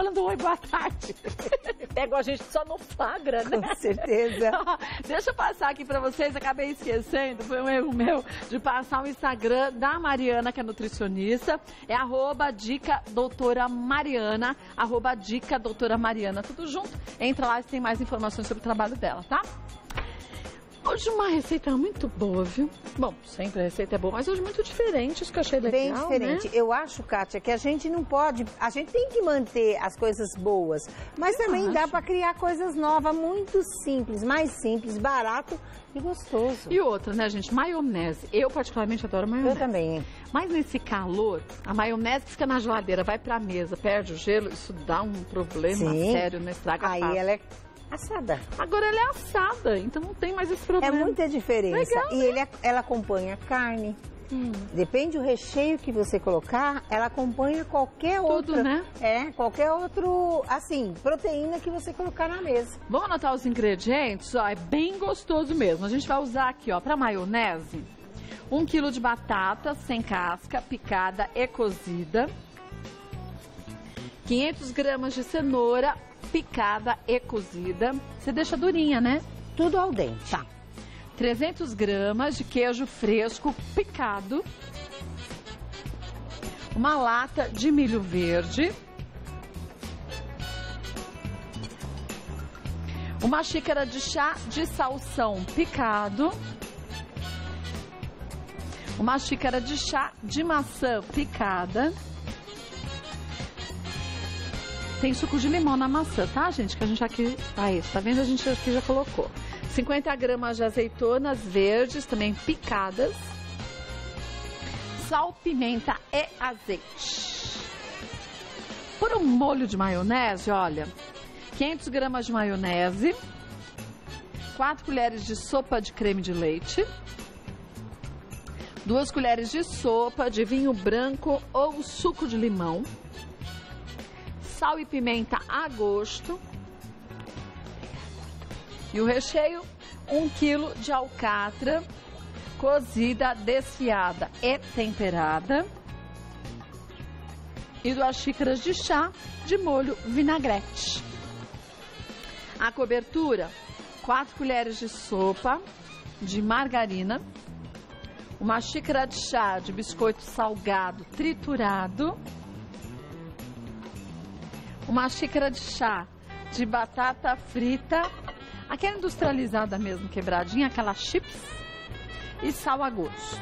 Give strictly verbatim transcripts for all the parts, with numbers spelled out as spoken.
Falando oi, boa tarde. Pegou a gente só no flagra, né? Com certeza. Deixa eu passar aqui pra vocês, acabei esquecendo, foi um erro meu de passar o Instagram da Mariana, que é nutricionista. É arroba dica doutora Mariana, arroba dica doutora Mariana, tudo junto. Entra lá e tem mais informações sobre o trabalho dela, tá? Hoje uma receita muito boa, viu? Bom, sempre a receita é boa, mas hoje muito diferente, isso que eu achei legal, bem diferente. Né? Eu acho, Kátia, que a gente não pode... A gente tem que manter as coisas boas, mas eu também acho. Dá para criar coisas novas, muito simples, mais simples, barato e gostoso. E outra, né, gente? Maionese. Eu particularmente adoro maionese. Eu também. Mas nesse calor, a maionese fica na geladeira, vai pra mesa, perde o gelo, isso dá um problema Sim. sério, né? Estraga Aí fácil. ela é assada. Agora ela é assada, então não tem mais esse problema. É muita diferença. Legal, e né? ele, ela acompanha carne. Hum. Depende do recheio que você colocar, ela acompanha qualquer Tudo, outra, né? É, qualquer outro, assim, proteína que você colocar na mesa. Vamos anotar os ingredientes, ó, é bem gostoso mesmo. A gente vai usar aqui, ó, para maionese, um quilo de batata sem casca, picada e cozida, quinhentas gramas de cenoura picada e cozida. Você deixa durinha, né? Tudo ao dente. Tá. trezentas gramas de queijo fresco picado. Uma lata de milho verde. Uma xícara de chá de salsão picado. Uma xícara de chá de maçã picada. Tem suco de limão na maçã, tá, gente? Que a gente aqui... Ah, isso, tá vendo? A gente aqui já colocou. cinquenta gramas de azeitonas verdes, também picadas. Sal, pimenta e azeite. Por um molho de maionese, olha... quinhentas gramas de maionese. quatro colheres de sopa de creme de leite. duas colheres de sopa de vinho branco ou suco de limão. Sal e pimenta a gosto. E o recheio, um quilo de alcatra, cozida, desfiada e temperada. E duas xícaras de chá de molho vinagrete. A cobertura, quatro colheres de sopa de margarina. Uma xícara de chá de biscoito salgado triturado. Uma xícara de chá de batata frita, aquela industrializada mesmo, quebradinha, aquela chips, e sal a gosto.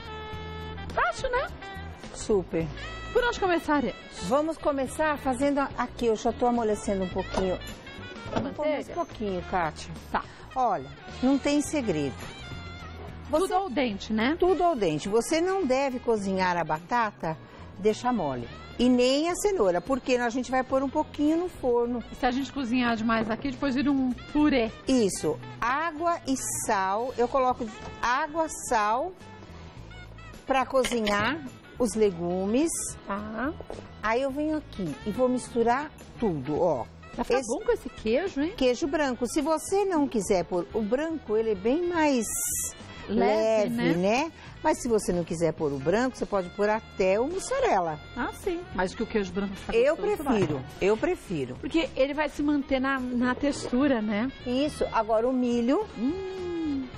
Fácil, né? Super. Por onde começaremos? Vamos começar fazendo aqui, eu já estou amolecendo um pouquinho. Um pouquinho, Kátia. Tá. Olha, não tem segredo. Você... Tudo ao dente, né? Tudo ao dente. Você não deve cozinhar a batata, deixar mole. E nem a cenoura, porque a gente vai pôr um pouquinho no forno. Se a gente cozinhar demais aqui, depois vira um purê. Isso. Água e sal. Eu coloco água, sal, para cozinhar os legumes. Tá. Aí eu venho aqui e vou misturar tudo, ó. Vai ficar esse... bom com esse queijo, hein? Queijo branco. Se você não quiser pôr o branco, ele é bem mais leve, leve né? né? Mas se você não quiser pôr o branco, você pode pôr até o mussarela. Ah, sim. Mas que o queijo branco fica Eu gostoso, prefiro, vai. eu prefiro. Porque ele vai se manter na, na textura, né? Isso. Agora o milho. Hum.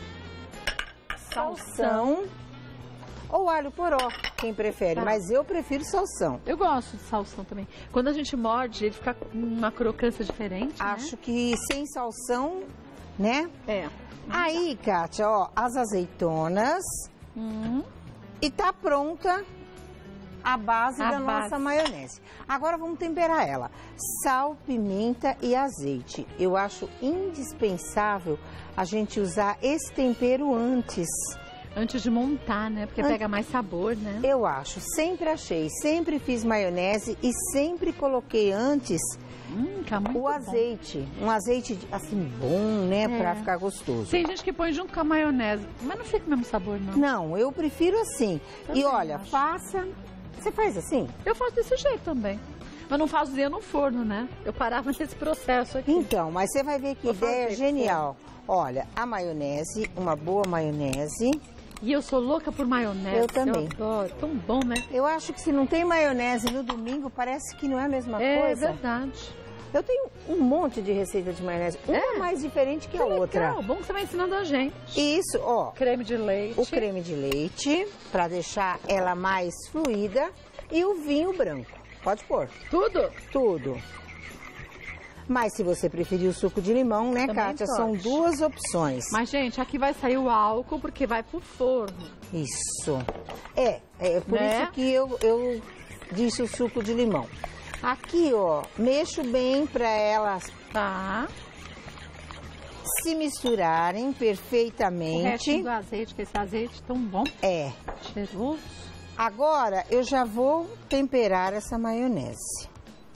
Salsão. Ou alho poró, quem prefere. Tá. Mas eu prefiro salsão. Eu gosto de salsão também. Quando a gente morde, ele fica com uma crocância diferente, Acho né? que sem salsão, né? É. Aí, Kátia, ó, as azeitonas. Hum. E tá pronta a base a da base. nossa maionese. Agora vamos temperar ela. Sal, pimenta e azeite. Eu acho indispensável a gente usar esse tempero antes. Antes de montar, né? Porque An... pega mais sabor, né? Eu acho. Sempre achei. Sempre fiz maionese e sempre coloquei antes hum, tá muito o azeite. Bom. Um azeite, assim, bom, né? É. Pra ficar gostoso. Tem gente que põe junto com a maionese, mas não fica o mesmo sabor, não. Não, eu prefiro assim. Também e olha, acho. faça... Você faz assim? Eu faço desse jeito também. Mas não fazia no forno, né? Eu parava nesse processo aqui. Então, mas você vai ver que Vou ideia fazer, genial. Olha, a maionese, uma boa maionese. E eu sou louca por maionese. Eu também. Eu adoro. Tão bom, né? Eu acho que se não tem maionese no domingo, parece que não é a mesma É coisa. É verdade. Eu tenho um monte de receita de maionese, uma É? mais diferente que, Que a legal. outra. Bom que você vai ensinando a gente. Isso, ó. Creme de leite. O creme de leite, para deixar ela mais fluida, e o vinho branco. Pode pôr. Tudo? Tudo. Mas se você preferir o suco de limão, né, Também Kátia? pode. São duas opções. Mas, gente, aqui vai sair o álcool porque vai pro forno. Isso. É, é por Né? isso que eu, eu disse o suco de limão. Aqui, ó, mexo bem para elas Tá. se misturarem O restinho perfeitamente. do azeite, que esse azeite tão bom, É. cheiroso. Agora eu já vou temperar essa maionese.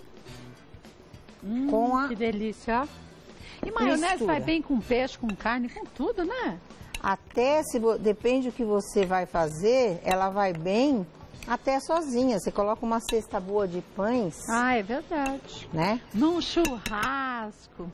Hum, Com a que delícia. E maionese mistura. vai bem com peixe, com carne, com tudo, né? Até se vo- depende do que você vai fazer, ela vai bem até sozinha. Você coloca uma cesta boa de pães, Ah, é verdade. né? Num churrasco.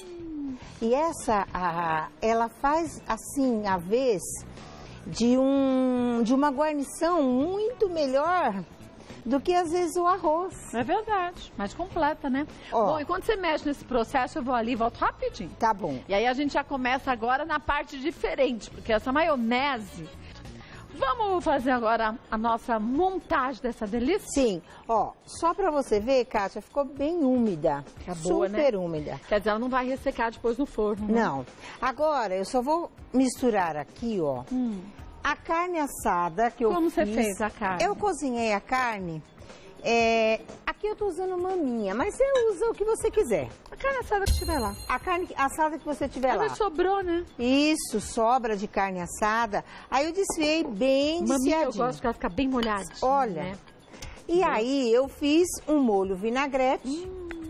E essa, a, ela faz assim, a vez de, um, de uma guarnição muito melhor do que às vezes o arroz. É verdade. Mais completa, né? Ó. Bom, e quando você mexe nesse processo, eu vou ali e volto rapidinho. Tá bom. E aí a gente já começa agora na parte diferente, porque essa maionese... Vamos fazer agora a nossa montagem dessa delícia? Sim, ó, só pra você ver, Kátia, ficou bem úmida. Tá boa, super né? úmida. Quer dizer, ela não vai ressecar depois no forno, né? Não. Agora, eu só vou misturar aqui, ó, Hum. a carne assada que eu Como fiz. você fez a carne? Eu cozinhei a carne. É, aqui eu tô usando maminha, mas você usa o que você quiser. A carne assada que tiver lá. A carne assada que você tiver Ela lá. sobrou, né? Isso, sobra de carne assada. Aí eu desfiei bem Maminha, eu desfiadinho. gosto que ela fica bem molhadinha, Olha, né? E aí eu fiz um molho vinagrete,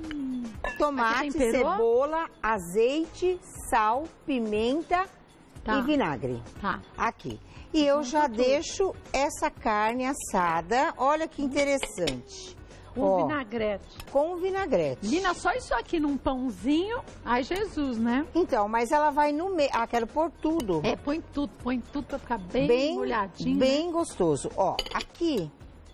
tomate, Aí você temperou? cebola, azeite, sal, pimenta Tá. e vinagre. Tá. Aqui. E eu já tudo. deixo essa carne assada, olha que interessante. Um Ó, vinagrete. com vinagrete. Menina, só isso aqui num pãozinho. Ai, Jesus, né? Então, mas ela vai no meio. Ah, quero pôr tudo. É, põe tudo, põe tudo pra ficar bem, bem, molhadinho. bem gostoso. Ó, aqui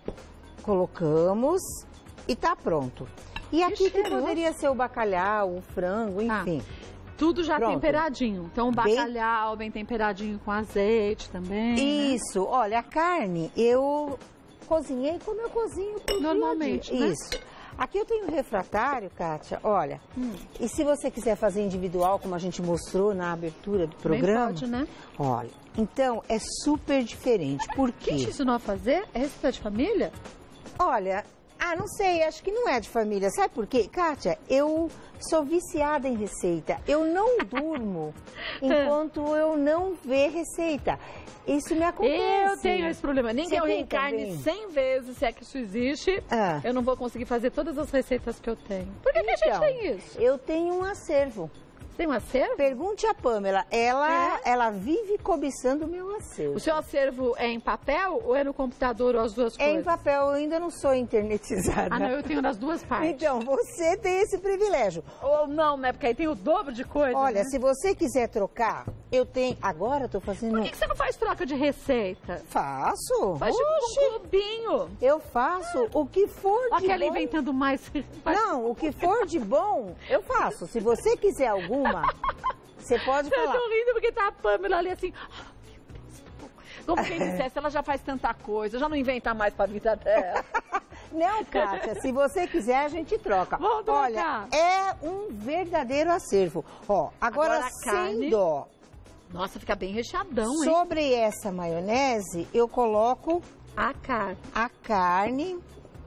colocamos e tá pronto. E aqui que cheiroso. poderia ser o bacalhau, o frango, Tá. enfim. Tudo já Pronto. temperadinho. Então, o Bem- bacalhau bem temperadinho com azeite também. né? Isso, olha, a carne eu cozinhei como eu cozinho todo Normalmente, dia. né? Isso. Aqui eu tenho um refratário, Kátia, olha. Hum. E se você quiser fazer individual, como a gente mostrou na abertura do Também programa, pode, né? olha, então é super diferente. Por Quem te quê? ensinou a fazer? É receita de família? Olha, ah, não sei, acho que não é de família. Sabe por quê? Kátia, eu sou viciada em receita. Eu não durmo enquanto eu não ver receita. Isso me acontece. Eu tenho esse problema. Nem que Você eu tem reencarne também? cem vezes, se é que isso existe, Ah. eu não vou conseguir fazer todas as receitas que eu tenho. Por que, que a gente Então, tem isso? eu tenho um acervo. Você tem um acervo? Pergunte a Pamela, ela, É? ela vive cobiçando o meu acervo. O seu acervo é em papel ou é no computador ou as duas É coisas? em papel, eu ainda não sou internetizada. Ah, não, eu tenho nas duas partes. Então, você tem esse privilégio. Ou não, né? Porque aí tem o dobro de coisa. Olha, né? se você quiser trocar, eu tenho... Agora eu tô fazendo... Por que, que você não faz troca de receita? Faço. Faz tipo um clubinho. Eu faço o que for Olha de aquela bom. inventando mais. Faz- Não, o que for de bom, eu faço. Se você quiser alguma, você pode Eu falar. tô rindo porque tá a Pamela ali assim. "Ah, meu Deus, tá bom." Como quem dissesse, ela já faz tanta coisa, já não inventa mais pra vida dela. Não, Kátia, se você quiser, a gente troca. Vamos trocar. Olha, é um verdadeiro acervo. Ó, agora, Agora a sem carne. dó. Nossa, fica bem recheadão, hein? Sobre essa maionese, eu coloco A carne. a carne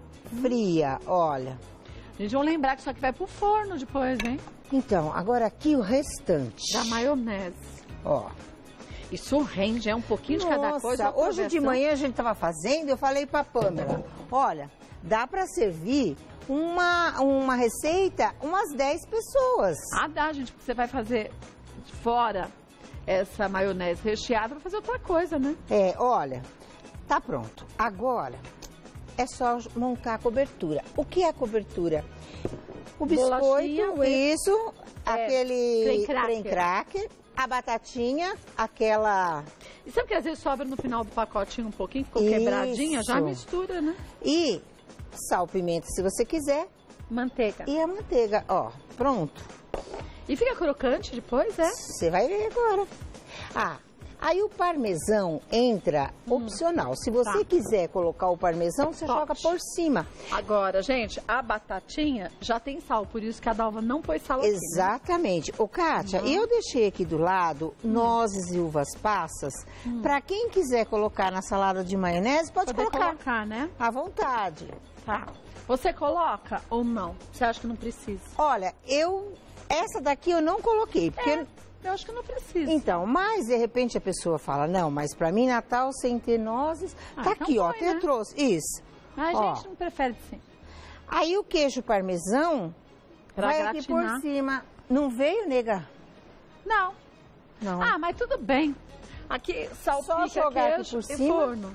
fria, olha. Gente, vamos lembrar que isso aqui vai pro forno depois, hein? Então, agora aqui o restante. Da maionese. Ó. Isso rende, é um pouquinho de cada Nossa, coisa. outra hoje de versão. manhã a gente tava fazendo, eu falei pra Pamela, olha, dá pra servir uma, uma receita umas dez pessoas. Ah, dá, gente, porque você vai fazer fora essa maionese recheada pra fazer outra coisa, né? É, olha, tá pronto. Agora é só montar a cobertura. O que é a cobertura? O biscoito, Bolachinha, o- isso, é, aquele creme cracker. creme cracker, a batatinha, aquela E sabe que às vezes sobra no final do pacotinho um pouquinho, ficou Isso. quebradinha, já mistura, né? E sal, pimenta, se você quiser. Manteiga. E a manteiga, ó, pronto. E fica crocante depois, é? Você vai ver agora. Ah, aí o parmesão entra hum. opcional. Se você Tá. quiser colocar o parmesão, você Pode. joga por cima. Agora, gente, a batatinha já tem sal, por isso que a Dalva não pôs sal aqui, né? Exatamente. Ô, Kátia, Uhum. eu deixei aqui do lado Hum. nozes e uvas passas. Hum. Pra quem quiser colocar na salada de maionese, pode Poder colocar. colocar, né? À vontade. Tá. Você coloca ou não? Você acha que não precisa? Olha, eu... Essa daqui eu não coloquei, porque... É, eu acho que não precisa. Então, mas de repente a pessoa fala, não, mas pra mim Natal sem ter nozes... Ah, tá então aqui, ó, põe, até né? trouxe. Isso. A Ó. gente não prefere sim. Aí o queijo parmesão Pra vai aqui por gratinar. cima. Não veio, nega? Não. Não. Ah, mas tudo bem. Aqui, salpica, jogar aqui queijo por e cima. forno.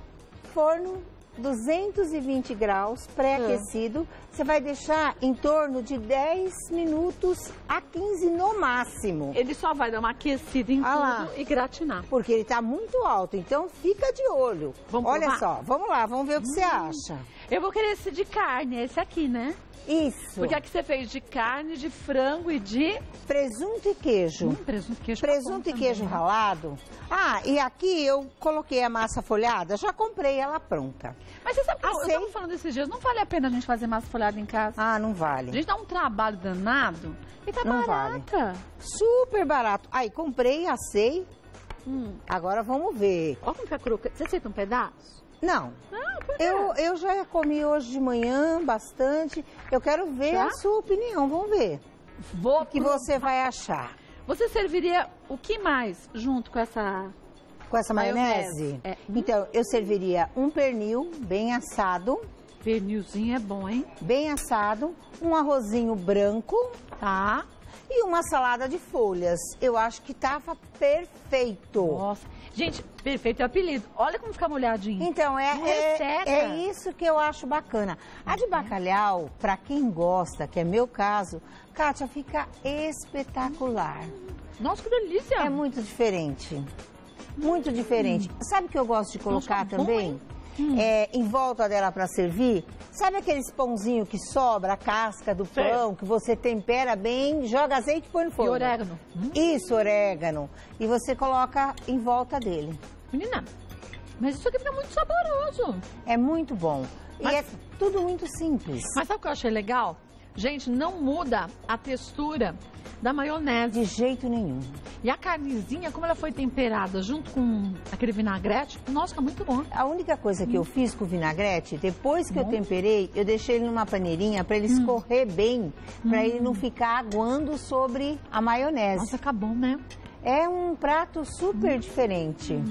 Forno, duzentos e vinte graus, pré-aquecido. Você vai deixar em torno de dez minutos a quinze no máximo. Ele só vai dar uma aquecida em Ah lá. tudo e gratinar. Porque ele tá muito alto, então fica de olho. Vamos Olha provar? só, vamos lá, vamos ver o que você acha. Eu vou querer esse de carne, esse aqui, né? Isso. Porque aqui você fez de carne, de frango e de... Presunto e queijo. Hum, presunto e queijo. Presunto tá e bom queijo também. ralado. Ah, e aqui eu coloquei a massa folhada, já comprei ela pronta. Mas você sabe que eu, eu Sei. tava falando esses dias, não vale a pena a gente fazer massa folhada em casa? Ah, não A vale. gente dá um trabalho danado e tá Não barata. Super barato. Aí, comprei, assei. Hum. Agora vamos ver. Olha como fica crocante. Você aceita um pedaço? Não, Não, por quê? eu, eu já comi hoje de manhã bastante. Eu quero ver Já? a sua opinião. Vamos ver Vou o que você vai achar. Você serviria o que mais junto com essa... Com essa maionese? Maionese, é. Então, eu serviria um pernil bem assado, Pernilzinho é bom, hein? bem assado, um arrozinho branco Tá. e uma salada de folhas. Eu acho que tava perfeito. Nossa. Gente, perfeito é o apelido. Olha como fica molhadinho. Então, é, Não é, resseca. é isso que eu acho bacana. A de bacalhau, para quem gosta, que é meu caso, Kátia, fica espetacular. Nossa, que delícia. É muito diferente. Muito diferente. Sabe o que eu gosto de colocar Nossa, bom, também? hein? Hum. É, em volta dela para servir, sabe aqueles pãozinho que sobra, a casca do Sei. pão, que você tempera bem, joga azeite e põe no E forno. orégano. Hum. Isso, orégano. E você coloca em volta dele. Menina, mas isso aqui fica muito saboroso. É muito bom. Mas- E é tudo muito simples. Mas sabe o que eu achei legal? Gente, não muda a textura da maionese. De jeito nenhum. E a carnezinha, como ela foi temperada junto com aquele vinagrete, nossa, fica muito bom. A única coisa que eu fiz com o vinagrete, depois que eu Bom. temperei, eu deixei ele numa paneirinha para ele escorrer bem, para ele não ficar aguando sobre a maionese. Nossa, fica bom, né? É um prato super diferente.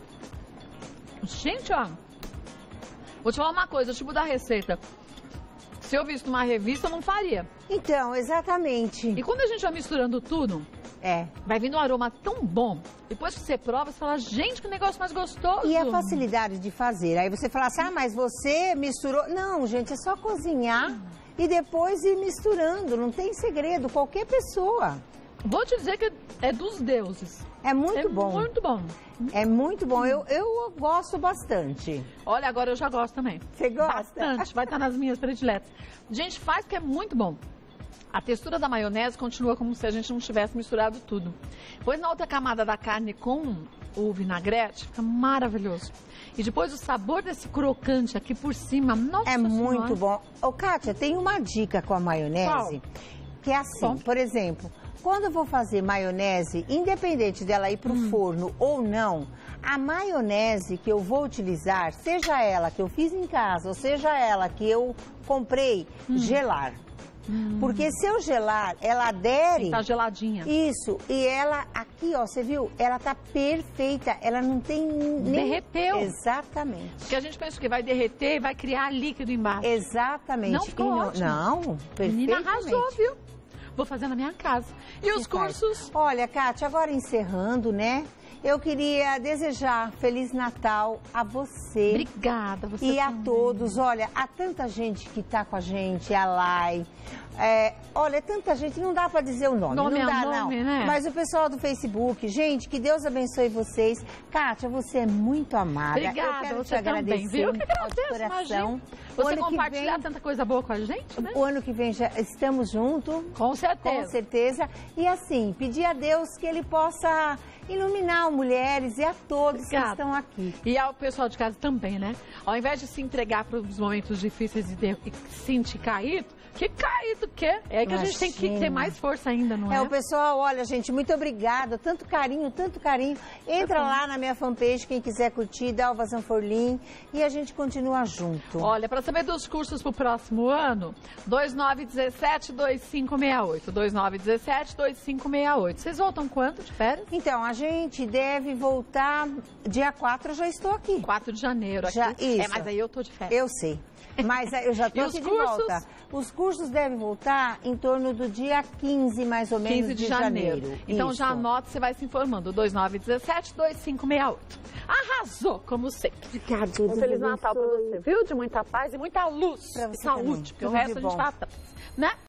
Gente, ó. Vou te falar uma coisa, tipo da receita. Se eu visse numa revista, eu não faria. Então, exatamente. E quando a gente vai misturando tudo, É. vai vindo um aroma tão bom. Depois que você prova, você fala, gente, que negócio mais gostoso. E a facilidade de fazer. Aí você fala assim, ah, mas você misturou. Não, gente, é só cozinhar e depois ir misturando. Não tem segredo, qualquer pessoa. Vou te dizer que é dos deuses. É muito é bom. muito bom. É muito bom. Eu, eu gosto bastante. Olha, agora eu já gosto também. Você gosta? Bastante. Vai estar nas minhas prediletas. Gente, faz que é muito bom. A textura da maionese continua como se a gente não tivesse misturado tudo. Pois na outra camada da carne com o vinagrete, fica maravilhoso. E depois o sabor desse crocante aqui por cima, nossa É Senhora. muito bom. Ô, Kátia, tem uma dica com a maionese, Qual? que é assim, Bom. por exemplo, quando eu vou fazer maionese, independente dela ir pro Hum. forno ou não, a maionese que eu vou utilizar, seja ela que eu fiz em casa, ou seja ela que eu comprei, Hum. gelar. Porque se eu gelar, ela adere. Tá geladinha. Isso, e ela aqui, ó, você viu? Ela tá perfeita, ela não tem nem... Derreteu. Exatamente. Porque a gente pensa que vai derreter e vai criar líquido embaixo. Exatamente. Não ficou E ótimo. Não, Menina perfeitamente. arrasou, viu? Vou fazer na minha casa. E os Você faz. cursos? Olha, Kátia, agora encerrando, né? Eu queria desejar Feliz Natal a você. Obrigada, você E a também. todos. Olha, há tanta gente que está com a gente, a Lai. É, olha, é tanta gente, não dá para dizer o nome. Nome não é dá, nome, não. né? Mas o pessoal do Facebook, gente, que Deus abençoe vocês. Kátia, você é muito amada. Obrigada, Eu quero você te agradecer. também, viu? Eu que agradeço, de coração. imagina. O Você ano que compartilhar vem- tanta coisa boa com a gente, né? O ano que vem já estamos juntos. Com certeza. Com certeza. E assim, pedir a Deus que Ele possa iluminar mulheres e a todos Obrigada. que estão aqui. E ao pessoal de casa também, né? Ao invés de se entregar para os momentos difíceis e, de, e se sentir caído, que caído que é? É aí que a gente tem que ter Imagina. mais força ainda, não é? É, o pessoal, olha, gente, muito obrigada. Tanto carinho, tanto carinho. Entra Tá bom. lá na minha fanpage, quem quiser curtir, Dalva Zanforlin. E a gente continua junto. Olha, para saber dos cursos pro próximo ano, dois nove um sete, dois cinco seis oito. dois nove um sete, dois cinco seis oito. Vocês voltam quando de férias? Então, a gente deve voltar dia quatro, eu já estou aqui. quatro de janeiro aqui. Já, isso. É, mas aí eu tô de férias. Eu sei. Mas eu já E estou os aqui de cursos? volta. Os cursos devem voltar em torno do dia quinze, mais ou menos, quinze de janeiro. Então Isso. já anota, você vai se informando. dois nove um sete, dois cinco seis oito. Arrasou, como sempre. Obrigada, Um Deus Feliz Natal pra abençoe. você, viu? De muita paz e muita luz Pra e você saúde, também. porque o Tudo de resto a gente bom. tá, né?